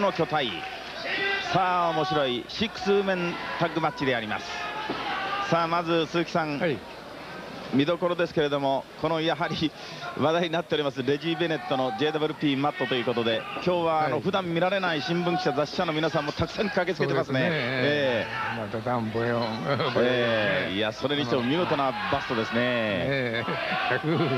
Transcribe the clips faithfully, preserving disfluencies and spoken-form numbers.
の巨体。さあ面白いシックスメンタッグマッチであります。さあまず鈴木さん、はい、見どころですけれども、このやはり話題になっておりますレジー・ベネットの ジェイダブリューピー マットということで、今日はあの、はい、普段見られない新聞記者雑誌社の皆さんもたくさん駆けつけてますね。ええ、 またダンボヨン、 ええ、いやそれにしても見事なバストですね。 ええ、ひゃくにじゅう、ひゃくにじゅう、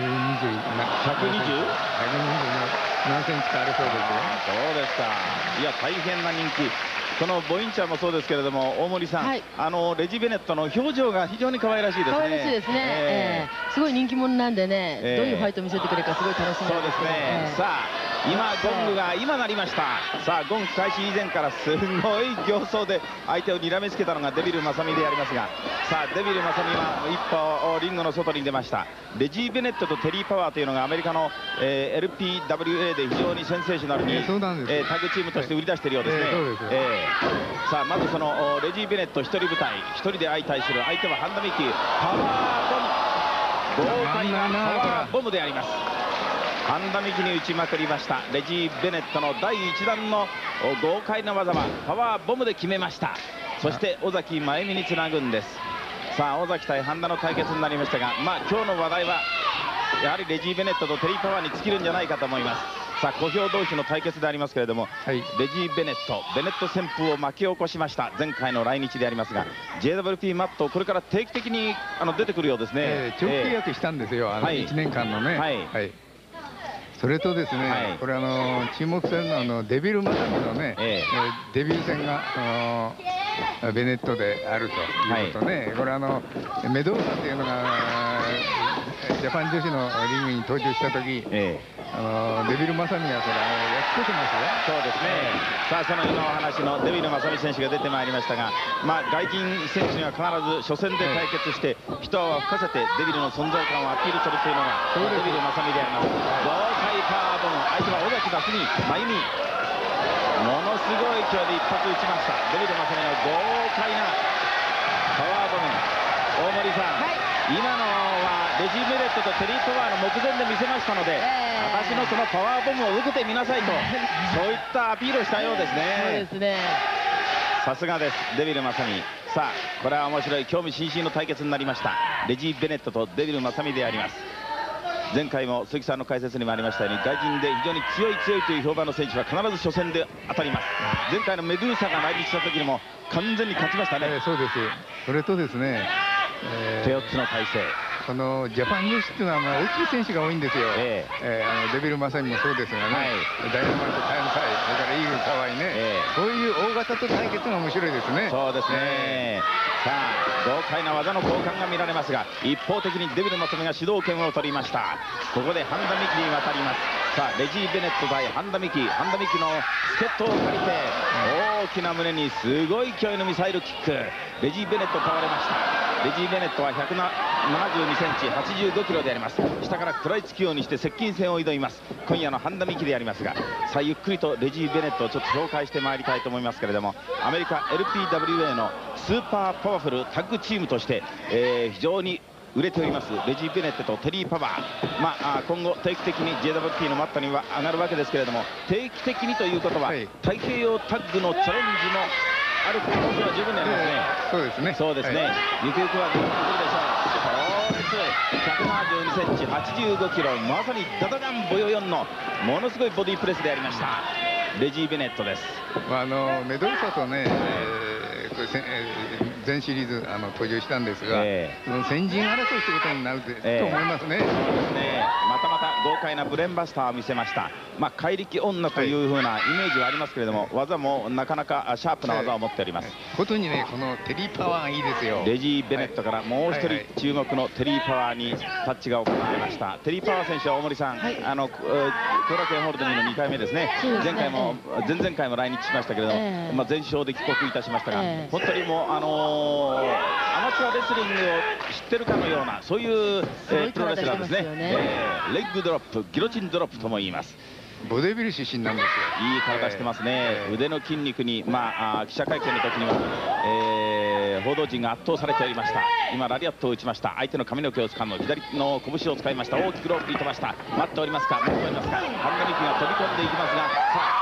何センチかあるそうですよ。 そうですか。いや大変な人気。このボインチャーもそうですけれども、大森さん、はい、あのレジベネットの表情が非常に可愛らしいですね。 可愛らしいですね。えー、すごい人気者なんでね、えー、どういうファイトを見せてくれるかすごい楽しみです。 そうですね。えー、さあ今ゴングが今鳴りました。さあゴング開始以前からすごい形相で相手を睨みつけたのがデビル・マサミでありますが、さあデビル・マサミは一歩リングの外に出ました。レジー・ベネットとテリー・パワーというのがアメリカの、えー、エルピーダブリューエー で非常にセンセーショナルに、えーえー、タッグチームとして売り出しているようですね。えー、さあまずそのレジー・ベネット一人舞台、一人で相対する相手はハンダミキパワーボム、豪快なパワーボムであります。ハンダミキに打ちまくりましたレジー・ベネットの第一弾の豪快な技はパワーボムで決めました。そして尾崎真由美につなぐんです。さあ尾崎対半田の対決になりましたが、まあ今日の話題はやはりレジー・ベネットとテリー・パワーに尽きるんじゃないかと思います。さあ小兵同士の対決でありますけれども、はい、レジー・ベネットベネット旋風を巻き起こしました前回の来日でありますが、 ジェイダブリューピー マットこれから定期的にあの出てくるようですね。 えー、長期契約したんですよ、えー、あのいちねんかんのね。はい、はい、それとですね、はい、これあの注目されるのはあのデビル・マサミのね、えー、デビュー戦があのベネットであるということね、はい、これあのメドウサっていうのがジャパン女子のリングに登場した時、えーあのデビル・マサミがそれ焼き越しますよ。 そうですね。さあその今お話のデビル・マサミ選手が出てまいりましたが、まあ外人選手には必ず初戦で対決して一泡吹かせてデビルの存在感をアピールするというのがデビル・マサミであります。豪快パワーボム、相手は尾崎真澄真由美、ものすごい勢いで一発打ちましたデビル・マサミの豪快なパワーボム。大森さん、はい、今のはレジー・ベネットとテリー・パワーの目前で見せましたので、えー、私のそのパワーボムを受けてみなさいとそういったアピールをしたようですね。 そうですね。 さすがですデビル・マサミ。さあこれは面白い興味津々の対決になりました。レジー・ベネットとデビル・マサミであります。前回も鈴木さんの解説にもありましたように、外人で非常に強い強いという評判の選手は必ず初戦で当たります。前回のメドゥーサが来日した時にも完全に勝ちましたね。 えー、そうです。それとですね、 えー、手四つの体勢、 このジャパン女子っていうのはまあ大きい選手が多いんですよ。えーえー、あのデビル・マサミもそうですがね、はい、ダイナマイト・タイムサイ、それからイーグル・カワイね、えー、そういう大型と対決が面白いですね。 そうですね、えー、さあ豪快な技の交換が見られますが、一方的にデビル・マサミが主導権を取りました。ここでハンダミキに渡ります。さあレジー・ベネット対ハンダミキ、ハンダミキの助っ人を借りて大きな胸にすごい勢いのミサイルキック、レジー・ベネット倒れました。レジー・ベネットはひゃくななじゅうにセンチ、はちじゅうごキロであります。下から食らいつくようにして接近戦を挑みます今夜のハンダミキでありますが、さあゆっくりとレジー・ベネットをちょっと紹介してまいりたいと思いますけれども、アメリカ エルピーダブリューエー のスーパーパワフルタッグチームとして、えー、非常に売れておりますレジー・ベネットとテリー・パワー、まあ、今後定期的に ジェイダブリューピー のマットには上がるわけですけれども、定期的にということは、はい、太平洋タッグのチャレンジのある可能性は十分にありますね。 えー、そうですね。 そうですね。ゆくゆくはどうなってくるでしょう。強烈ひゃくななじゅうにセンチ、はちじゅうごキロ、まさにダダダンボヨヨンのものすごいボディプレスでありましたレジー・ベネットです。 まあ、あのメドルサとね、えー、これせえー全シリーズあの登場したんですが、えー、その先陣争いということになるで、えー、と思いますね。そうですね。 またまた豪快なブレンバスターを見せました。まあ怪力女という風なイメージはありますけれども、はい、技もなかなかシャープな技を持っております。 ことにね、このテリー・パワーがいいですよ。 レジー・ベネットからもう一人注目のテリー・パワーにタッチが行われました。テリー・パワー選手は大森さん、はい、あの後楽園ホールディングのにかいめですね。前回も前々回も来日しましたけれども、えー、まあ全勝で帰国いたしましたが、えー、本当にもうあのーアマチュアレスリングを知ってるかのようなそういう、えー、プロレスラーですね。えー、レッグドロップ、ギロチンドロップとも言います。 ボディビル出身なんですよ。 いい体してますね。えー、腕の筋肉に、まあ、記者会見の時には、えー、報道陣が圧倒されておりました。今ラリアットを打ちました。相手の髪の毛を掴む左の拳を使いました。大きくロープに飛ばした。待っておりますか、待っておりますか。ハンダミキが飛び込んでいきますが、さあ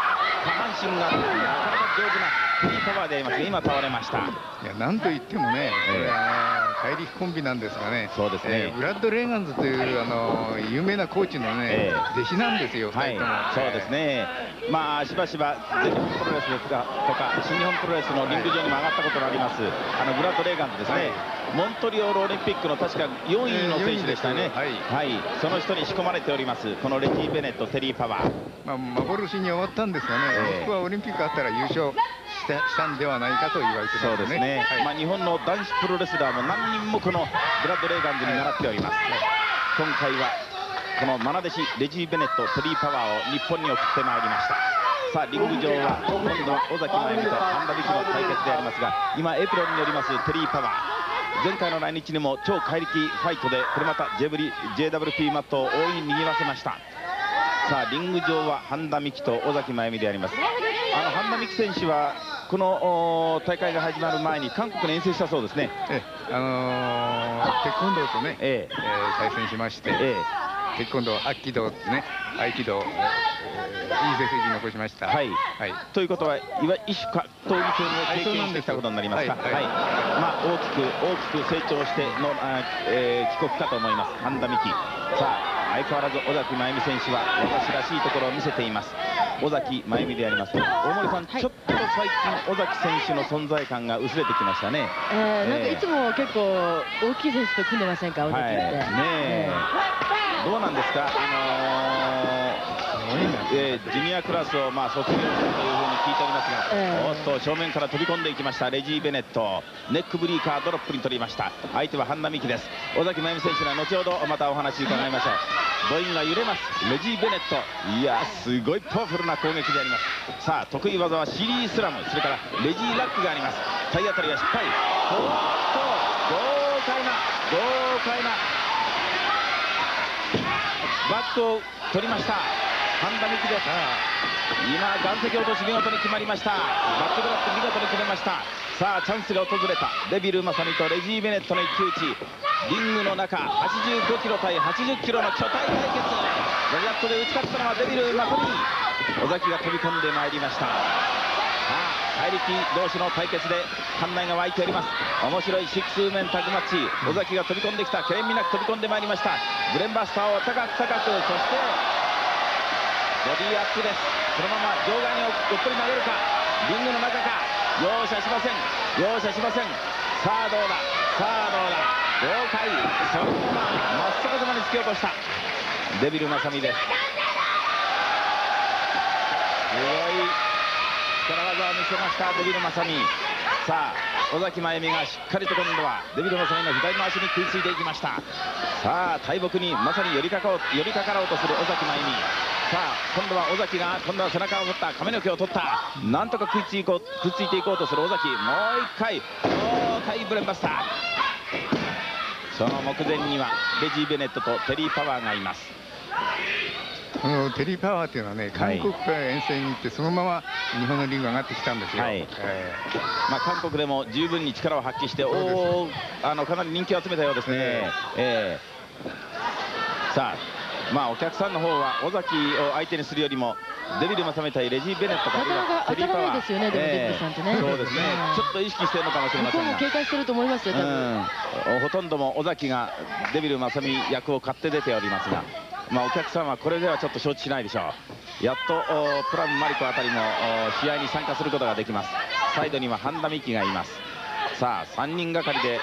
半身がなかなか上手なテリーパワーでありますが、今倒れました。いや、なんといってもね、これあの怪力コンビなんですがね、 そうですね、 えー、ブラッド・レーガンズというあの有名なコーチのね、えー、弟子なんですよ、ふたりとも。 そうですね、まあしばしば全日本プロレスですかとか新日本プロレスのリング上にも上がったことのありますあのブラッド・レーガンズですね、はい、モントリオールオリンピックの確かよんいの選手でしたね、はい、はい、その人に仕込まれておりますこのレティ・ベネット、テリー・パワー、 まあ、幻に終わったんですがね、えー、モスクワオリンピックあったら優勝したしたんではないかと言われてますね。そうですね、 はい、まあ、日本の男子プロレスラーも何人もこのブラッド・レーガンズに習っております、はい、今回はこの愛弟子レジー・ベネット、テリー・パワーを日本に送ってまいりました。さあリング上は今度は尾崎真由美と半田美希の対決でありますが、今エプロンによりますテリー・パワー、前回の来日にも超怪力ファイトでこれまた ジェイダブリューピー マットを大いに賑わせました。さあリング上は半田美希と尾崎真由美であります。あの半田美希選手はこの大会が始まる前に韓国に遠征したそうですね。 えあのー、テコンドーとね、えええー、対戦しまして、ええ、テコンドー、合気道ね、合気道、えー、いい成績残しました。はい、 はい、ということはいわゆる一種格闘技戦を経験してきたことになりますか。はい、はい、まあ大きく大きく成長しての、あ、えー、帰国かと思います半田美希。さあ相変わらず尾崎真由美選手は私らしいところを見せています。尾崎真由美であります。大森さん、はい、ちょっと最近尾崎選手の存在感が薄れてきましたね。 えー、なんかいつも結構大きい選手と組んでませんか、尾崎って。はい、ねえ、 どうなんですか、あのーえー、ジュニアクラスをまあ卒業するというふうに聞いておりますが、えー、おっと正面から飛び込んでいきましたレジー・ベネット、ネックブリーカードロップに取りました。相手は半田美希です。尾崎真由美選手には後ほどまたお話伺いましょう。土印が揺れますレジー・ベネット、いやすごいパワフルな攻撃であります。さあ得意技はシリースラム、それからレジー・ラックがあります。体当たりは失敗。おっと豪快な豪快なバックを取りました半田美希です。今岩石落とし見事に決まりました。バックドロップ見事に決めました。さあチャンスが訪れたデビル正美とレジー・ベネットの一騎打ち、リングの中はちじゅうごキロ対はちじゅっキロの巨体対決、ロジャットで打ち勝ったのはデビル正美。尾崎が飛び込んでまいりました。さあ怪力同士の対決で館内が沸いております。面白いシックスウーメンタッグマッチ、尾崎が飛び込んできた、けれんみなく飛び込んでまいりました。ブレンバスターを高く高く、そしてボディアップです。そのまま場外におっとり投げるか、リングの中か、容赦しません容赦しません。さあどうださあどうだ、豪快、そのまま真っ逆さまに突き落としたデビル正美です。すごい力技を見せましたデビル正美。さあ尾崎真由美がしっかりと今度はデビル正美の左の足に食いついていきました。さあ大木にまさに寄りかかろう寄りかかろうとする尾崎真由美。さあ今度は尾崎が今度は背中を取った、髪の毛を取った、なんとか食いついこう食いついていこうとする尾崎。もう一回豪快ブレンバスター。その目前にはレジー・ベネットとテリー・パワーがいます。 このテリー・パワーというのはね、韓国から遠征に行ってそのまま日本のリング上がってきたんですよ。はい、 えーまあ、韓国でも十分に力を発揮しておあのかなり人気を集めたようですね。えー、さあまあお客さんの方は尾崎を相手にするよりもデビル正美対レジー・ベネットかテリー・パワーですよね。でもデビルさんってね、 そうですね、ちょっと意識してるのかもしれませんが、 警戒してると思いますよ多分。 ほとんども尾崎がデビル正美役を買って出ておりますが、まあお客さんはこれではちょっと承知しないでしょう。やっとプラムマリコあたりも試合に参加することができます。サイドには半田美希がいます。さあさんにんがかりで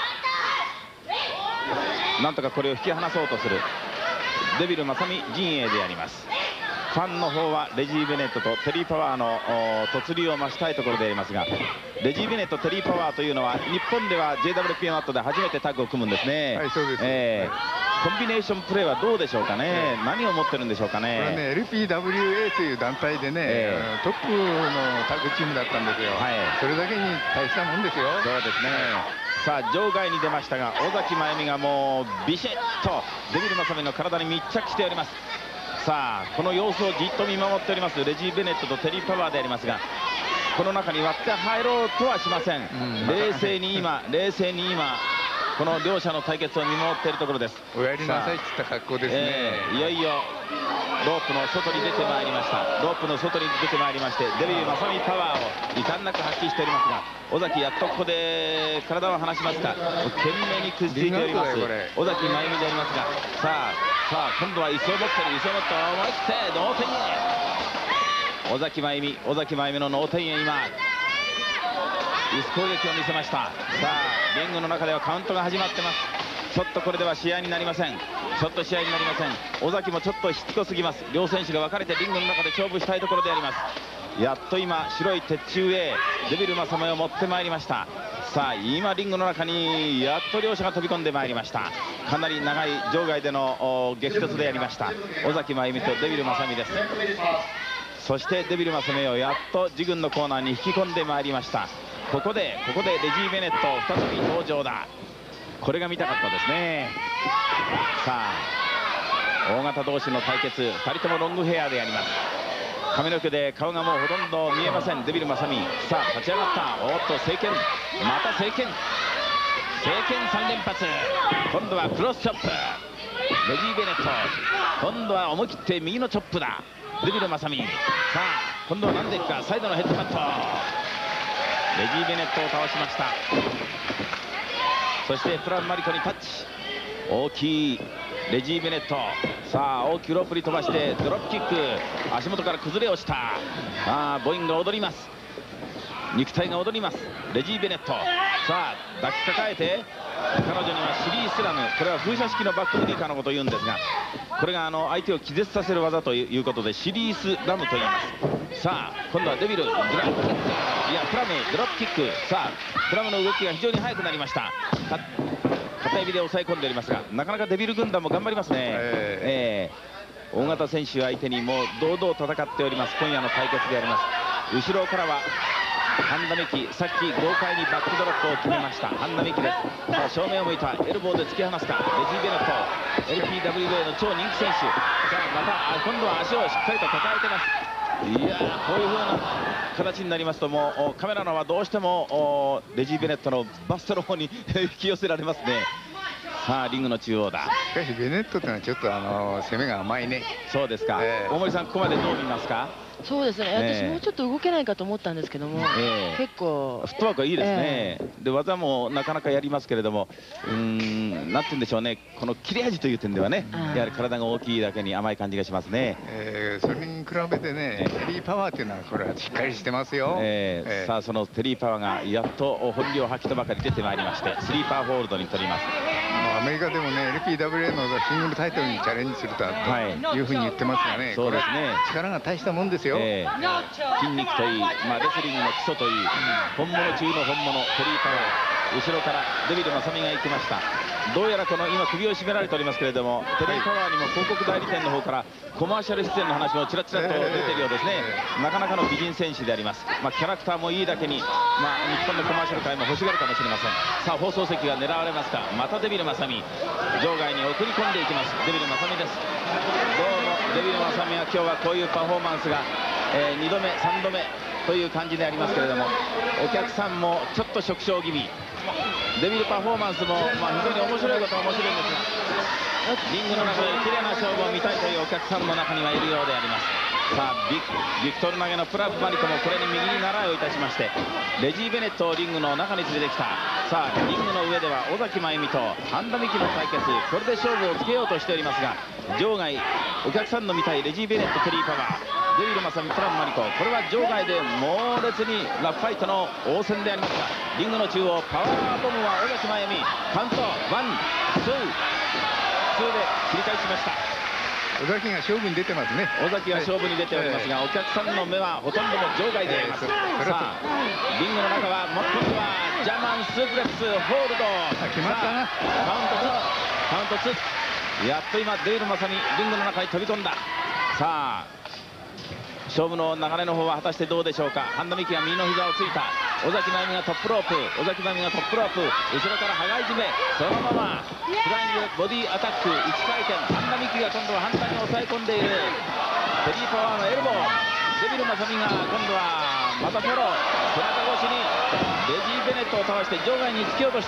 なんとかこれを引き離そうとするデビル正美陣営であります。ファンの方はレジー・ベネットとテリー・パワーの突入を増したいところでありますが、レジー・ベネット、テリー・パワーというのは日本では ジェイダブリューピー マットで初めてタッグを組むんですね。 はい、そうです、 えー、コンビネーションプレーはどうでしょうかね、えー、何を持ってるんでしょうかね。 これね エルピーダブリューエー という団体でね、えー、トップのタッグチームだったんですよ。はい、それだけに大したもんですよ。 そうですね。さあ場外に出ましたが尾崎真由美がもうビシッとデビル正美の体に密着しております。さあこの様子をじっと見守っておりますレジー・ベネットとテリー・パワーでありますが、この中に割って入ろうとはしません。うん、冷静に今冷静に今この両者の対決を見守っているところです。 おやりなさいって言った格好ですね、 えー、いよいよロープの外に出てまいりました。ロープの外に出てまいりまして、デビル正美パワーを遺憾なく発揮しておりますが、尾崎やっとここで体を離しますか。懸命にくっついております尾崎真由美でありますが、さあさあ今度は椅子を持ってる、椅子を持って思い切って同点へ。尾崎真由美、尾崎真由美の同点へ今椅子攻撃を見せました。さあリングの中ではカウントが始まってます。ちょっとこれでは試合になりません。ちょっと試合になりません。尾崎もちょっとしつこすぎます。両選手が分かれてリングの中で勝負したいところであります。やっと今白い鉄柱へデビル正美を持ってまいりました。さあ今リングの中にやっと両者が飛び込んでまいりました。かなり長い場外での激突でありました尾崎真由美とデビル正美です。そしてデビル正美をやっと自軍のコーナーに引き込んでまいりました。ここでここでレジー・ベネット再び登場だ。これが見たかったですね。さあ大型同士の対決、ふたりともロングヘアであります。髪の毛で顔がもうほとんど見えませんデビル正美。さあ立ち上がった。おっと聖剣、また聖剣、聖剣さん連発。今度はクロスチョップ、レジー・ベネット今度は思い切って右のチョップだデビル正美。さあ今度は何でいくか、サイドのヘッドカット、レジー・ベネットを倒しました。そしてプランマリコにタッチ、大きいレジー・ベネット。さあ大きくロープに飛ばしてドロップキック、足元から崩れ落ちた。あボインが踊ります、肉体が踊りますレジー・ベネット。さあ抱きかかえて、彼女にはシリースラム、これは風車式のバックブリーカーのことを言うんですが、これがあの相手を気絶させる技ということでシリースラムと言います。さあ今度はデビルドラップキック、いやプラムドロップキック。さあプラムの動きが非常に速くなりました。片指で抑え込んでおりますが、なかなかデビル軍団も頑張りますね。えー、えー、大型選手相手にもう堂々戦っております今夜の対決であります。後ろからは半田美希、さっき豪快にバックドロップを決めました半田美希です。さあ正面を向いたエルボーで突き放すかレジー・ベネット、 エルピーダブリューエー の超人気選手。さあまた今度は足をしっかりと抱えてます。いやーこういう風な形になりますと、もうカメラのはどうしてもレジー・ベネットのバストの方に引き寄せられますね。さあリングの中央だ。 しかしベネットというのはちょっとあの攻めが甘いね。 そうですか、えー、大森さんここまでどう見ますか。 そうですね、私もうちょっと動けないかと思ったんですけども、えー、結構フットワークはいいですね、えー、で技もなかなかやりますけれども、うーんなんて言うんでしょうね、この切れ味という点ではね、やはり体が大きいだけに甘い感じがしますね。 えー、それに比べてね、テリーパワーというのはこれはしっかりしてますよ。えーえー、さあそのテリーパワーがやっと本領発揮とばかり出てまいりまして、スリーパーホールドに取ります。 アメリカでもね エルピーダブリューエー のシングルタイトルにチャレンジするというふうに言ってますがね、 そうですね、 力が大したもんですよ。えー筋肉といい、まあ、レスリングの基礎といい、本物中の本物テリーパワー、後ろからデビル正美が行きました。どうやらこの今首を絞められておりますけれども、テリーパワーにも広告代理店の方からコマーシャル出演の話もちらちらと出ているようですね。なかなかの美人選手であります。まあ、キャラクターもいいだけに、まあ、日本のコマーシャル界も欲しがるかもしれません。さあ放送席が狙われますか。またデビル正美場外に送り込んでいきます。デビル正美です。どうもデビル正美は今日はこういうパフォーマンスがえー、にどめさんどめという感じでありますけれども、お客さんもちょっと食傷気味、デビルパフォーマンスも、まあ、非常に面白いことは面白いんですが、リングの中で綺麗な勝負を見たいというお客さんの中にはいるようであります。さあ ビ, ビクトル投げのプラブマリコもこれに右に習いをいたしまして、レジー・ベネットをリングの中に連れてきた。さあリングの上では尾崎真由美と半田美希の対決、これで勝負をつけようとしておりますが、場外お客さんの見たいレジー・ベネットテリーパワー、デビル正美プラブマリコ、これは場外で猛烈にラフファイトの応戦でありますが、リングの中央パワーボムは尾崎真由美、カウントワンツーツーで切り返しました。 尾崎が勝負に出てますね。 尾崎が勝負に出ておりますが、はい、お客さんの目はほとんども場外であります。さあリングの中はもっとはジャーマンスープレックスホールド、 決まったな。 カウントツーカウントツー、やっと今デビル正美リングの中に飛び込んだ。さあ勝負の流れの方は果たしてどうでしょうか。半田美希が右の膝をついた。尾崎真由美がトップロープ、尾崎真由美がトップロープ、後ろから羽交い締め、そのままフライングボディアタックいち回転、半田美希が今度は反対に抑え込んでいる。テリーパワーのエルボー、デビル正美が今度はまたフォロー、背中越しにレジー・ベネットを倒して場外に突き落とした。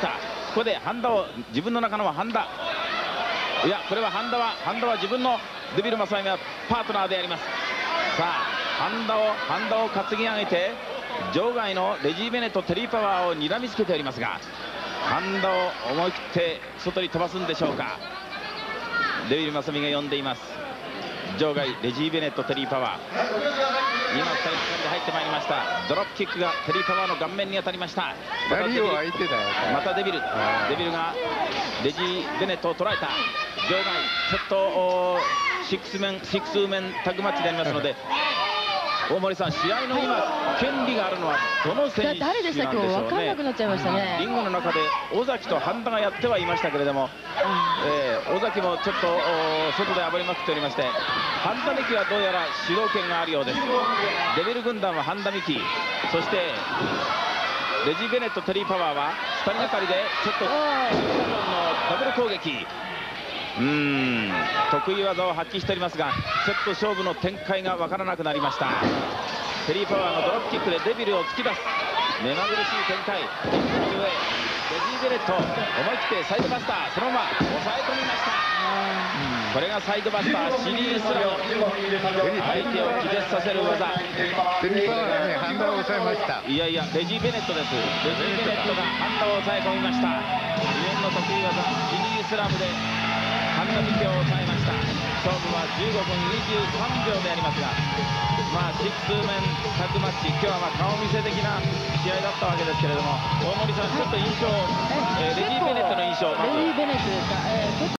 ここでハンダを、自分の中のハンダ、いやこれはハンダはハンダは自分のデビル・マサイはパートナーであります。さあハンダをハンダを担ぎ上げて場外のレジー・ベネット、テリー・パワーを睨みつけておりますが、ハンダを思い切って外に飛ばすんでしょうか。デビル・マサミが呼んでいます。場外レジー・ベネット、テリー・パワー、今ふたりで入ってまいりました。ドロップキックがテリー・パワーの顔面に当たりました。またデビル、またデビルデビルがレジー・ベネットを捉えた。場外ちょっとシックスメンシックスウーメンタッグマッチでありますので、大森さん、試合の今権利があるのはどの選手なんでしょうね。誰でしたっけ、分からなくなっちゃいましたね。リングの中で尾崎と半田がやってはいましたけれども、えー、尾崎もちょっと外で暴れまくっておりまして、半田美希はどうやら主導権があるようです。デビル軍団は半田美希、そしてレジー・ベネット、テリー・パワーはふたりがかりでちょっとのダブル攻撃、うーん得意技を発揮しておりますが、ちょっと勝負の展開が分からなくなりました。テリー・パワーのドロップキックでデビルを突き出す目まぐるしい展開。上レジー・ベネット思い切ってサイドバスター、そのまま抑え込みました。これがサイドバスター、シリースラム、相手を気絶させる技。 テリー・パワーがね、ハンダを抑えました。 いやいや、レジー・ベネットです。レジー・ベネットがハンダを抑え込みました。自分の得意技シリースラムでハンダ美希を抑えました。勝負はじゅうごふんにじゅうさんびょうでありますが、まあシックス面タッグマッチ、今日はまあ顔見せ的な試合だったわけですけれども、大森さん、ちょっと印象、えー、レジー・ベネットの印象、まず。 レジー・ベネットですか、えー